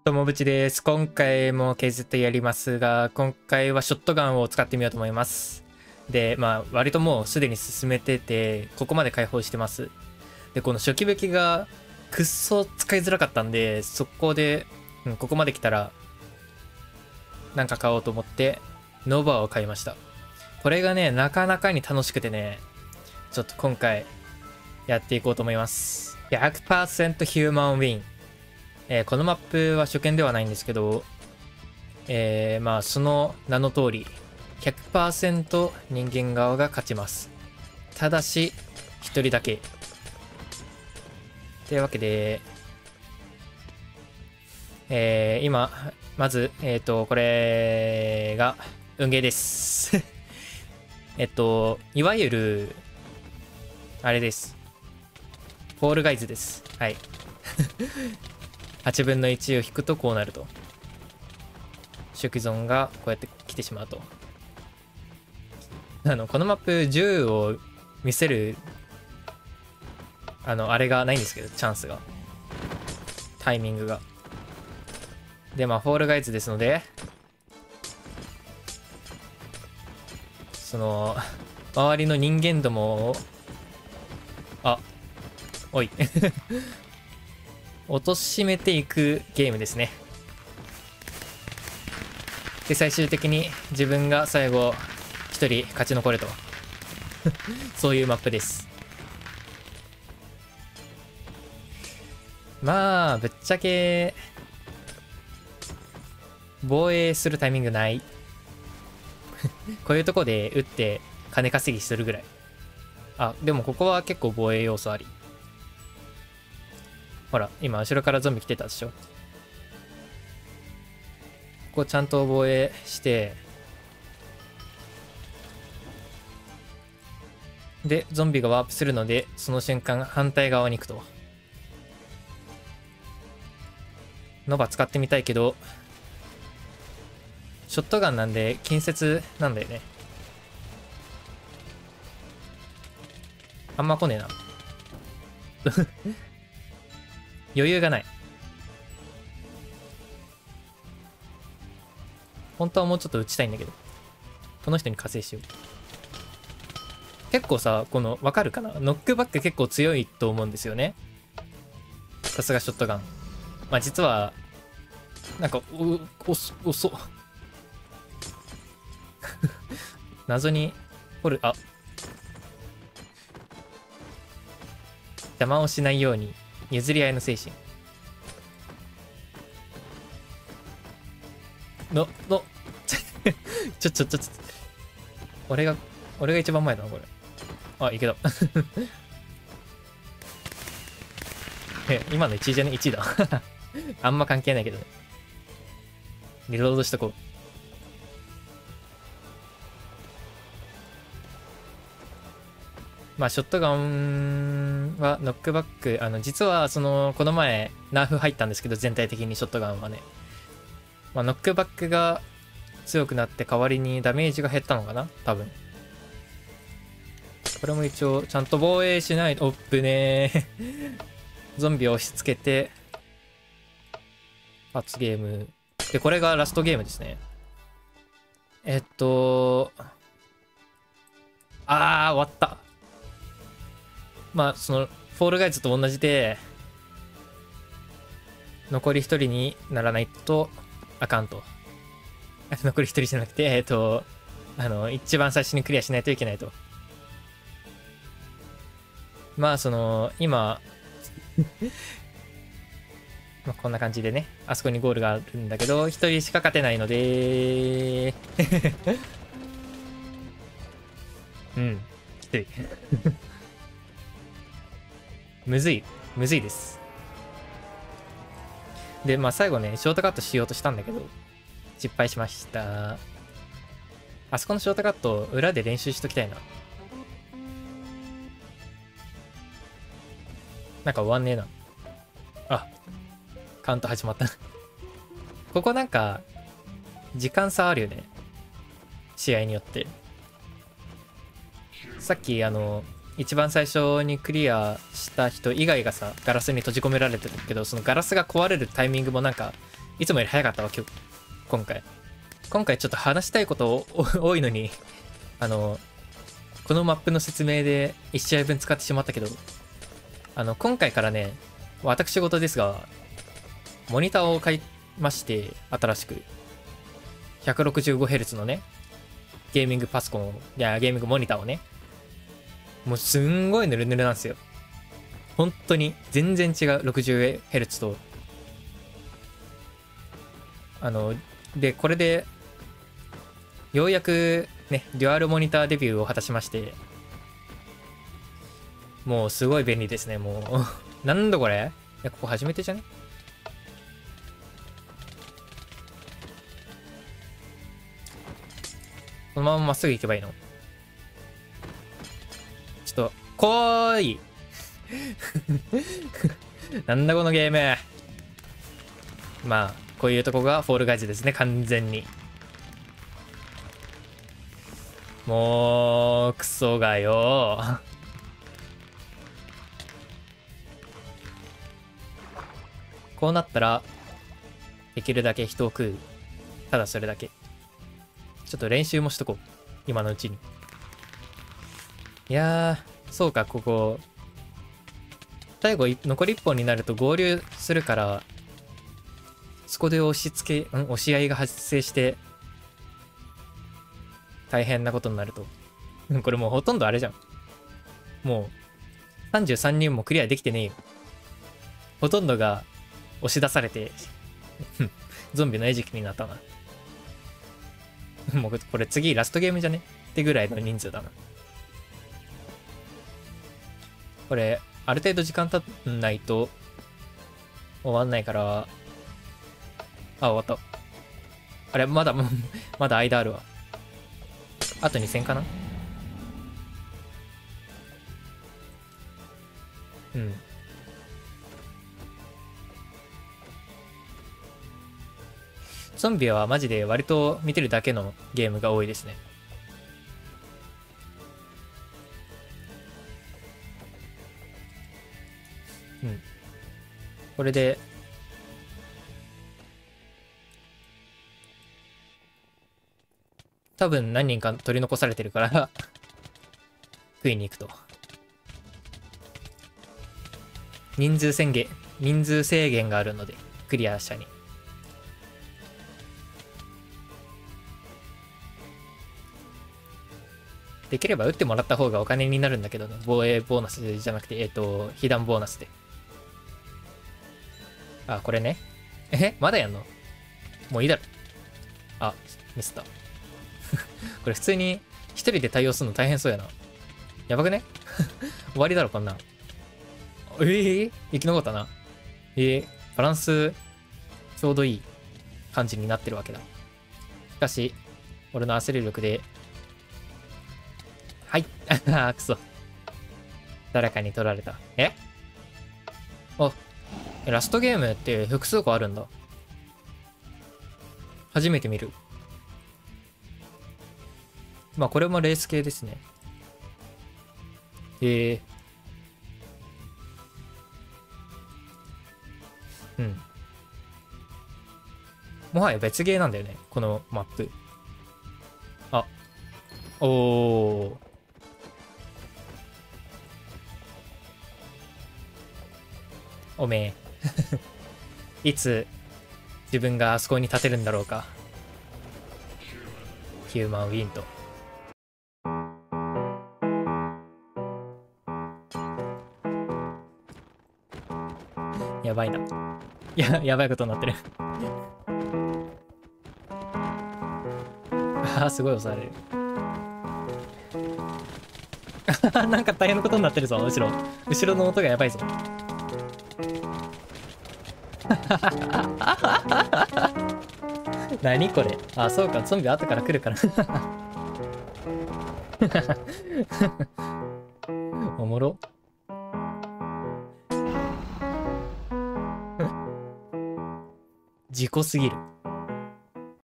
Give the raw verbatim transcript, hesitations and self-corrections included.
ともぶちです。今回も ケーゼット やりますが、今回はショットガンを使ってみようと思います。で、まあ、割ともうすでに進めてて、ここまで開放してます。で、この初期武器がくっそ使いづらかったんで、速攻で、うん、ここまで来たら、なんか買おうと思って、ノーバーを買いました。これがね、なかなかに楽しくてね、ちょっと今回、やっていこうと思います。ひゃくパーセント ヒューマンウィン。えー、このマップは初見ではないんですけど、えー、まあその名の通り ひゃくパーセント 人間側が勝ちます。ただしひとりだけというわけで、えー、今まずえっとこれが運ゲーですえっといわゆるあれです、フォールガイズです。はいはちぶんのいちを引くとこうなると。初期ゾーンがこうやって来てしまうと。あの、このマップ銃を見せる、あの、あれがないんですけど、チャンスが。タイミングが。で、まあ、フォールガイズですので、その、周りの人間どもを、あ、おい。貶としめていくゲームですね。で、最終的に自分が最後一人勝ち残るとそういうマップです。まあぶっちゃけ防衛するタイミングないこういうとこで撃って金稼ぎするぐらい。あ、でもここは結構防衛要素あり。ほら、今後ろからゾンビ来てたでしょ。ここちゃんと防衛して、で、ゾンビがワープするので、その瞬間反対側に行くと。ノバ使ってみたいけど、ショットガンなんで近接なんだよね。あんま来ねえな。余裕がない。本当はもうちょっと撃ちたいんだけど、この人に加勢しよう。結構さ、この分かるかな、ノックバック結構強いと思うんですよね。さすがショットガン。まあ実はなんかお遅遅謎に掘る。あ、邪魔をしないように譲り合いの精神ののちょちょちょちょ俺が俺が一番前だなこれ。あ、いけたえ、今のいちいじゃね、いちいだあんま関係ないけどね。リロードしとこう。まあショットガンはノックバック、あの実はそのこの前ナーフ入ったんですけど、全体的にショットガンはね、まあ、ノックバックが強くなって代わりにダメージが減ったのかな多分。これも一応ちゃんと防衛しないと。おっぶねーゾンビを押し付けて罰ゲームで、これがラストゲームですね。えっとあー終わった。まあそのフォールガイズと同じで残り一人にならないとあかんと。残り一人じゃなくてえっとあの一番最初にクリアしないといけないと。まあその今まあこんな感じでね、あそこにゴールがあるんだけど一人しか勝てないのでうんきついむずいむずいです。でまあ最後ねショートカットしようとしたんだけど失敗しました。あそこのショートカット裏で練習しときたいな。なんか終わんねえな。あ、カウント始まったここなんか時間差あるよね、試合によって。さっきあの一番最初にクリアした人以外がさガラスに閉じ込められてたけど、そのガラスが壊れるタイミングもなんかいつもより早かったわ、今日。今回。今回ちょっと話したいこと多いのに、あの、このマップの説明でいち試合分使ってしまったけど、あの、今回からね、私事ですが、モニターを買いまして、新しく。ひゃくろくじゅうごヘルツ のね、ゲーミングパソコンを、いや、ゲーミングモニターをね、もうすんごいヌルヌルなんですよ。本当に、全然違う、ろくじゅうヘルツ と。あの、で、これで、ようやくね、デュアルモニターデビューを果たしまして、もうすごい便利ですね、もう。なんだこれ？いや、ここ初めてじゃね？このまままっすぐ行けばいいの？ちょっと、こーいなんだこのゲーム。まあ、こういうとこがフォールガイズですね、完全に。もう、クソがよ。こうなったら、できるだけ人を食う。ただそれだけ。ちょっと練習もしとこう。今のうちに。いやー、そうか、ここ。最後、残りいっぽんになると合流するから、そこで押し付け、ん押し合いが発生して、大変なことになると。これもうほとんどあれじゃん。もう、さんじゅうさんにんもクリアできてねえよ。ほとんどが押し出されて、ゾンビの餌食になったな。もうこれ次ラストゲームじゃねってぐらいの人数だな。これ、ある程度時間経んないと終わんないから、あ、終わった。あれ、まだ、まだ間あるわ。あとに戦かな？うん。ゾンビはマジで割と見てるだけのゲームが多いですね。うん。これで、多分何人か取り残されてるから食いに行くと。人数制限、人数制限があるので、クリア者に。できれば撃ってもらった方がお金になるんだけどね。防衛ボーナスじゃなくて、えっと、被弾ボーナスで。あ、これね。えまだやんの？もういいだろ。あ、ミスった。これ普通に一人で対応するの大変そうやな。やばくね終わりだろ、こんなん。えー、生き残ったな。えー、バランス、ちょうどいい感じになってるわけだ。しかし、俺の焦り力で、はい。あ、くそ。誰かに取られた。えあ、ラストゲームって複数個あるんだ。初めて見る。まあこれもレース系ですね。へえ。うん。もはや別ゲーなんだよね、このマップ。あ。おー。おめえ。いつ自分があそこに立てるんだろうか。ヒューマンウィンド。やばいな。や、やばいことになってるああ、すごい押される。なんか大変なことになってるぞ、後ろ。後ろの音がやばいぞ。何これ。あ、そうか、ゾンビ後から来るからおもろ。事故すぎる。